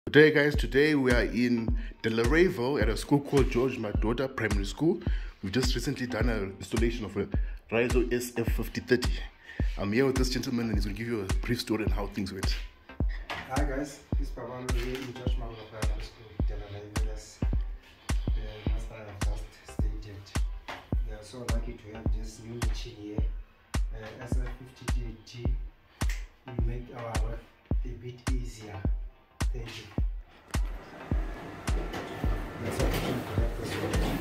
Today guys, today we are in Delaware at a school called George Madota Primary School. We've just recently done an installation of a Riso SF5030. I'm here with this gentleman and he's going to give you a brief story on how things went. Hi guys, this is Pablo here in George Madota Primary School, Delaware, as the master have just stated. We are so lucky to have this new machine here, SF5030. Will make our work a bit easier. Thank you. Let's have to connect this one.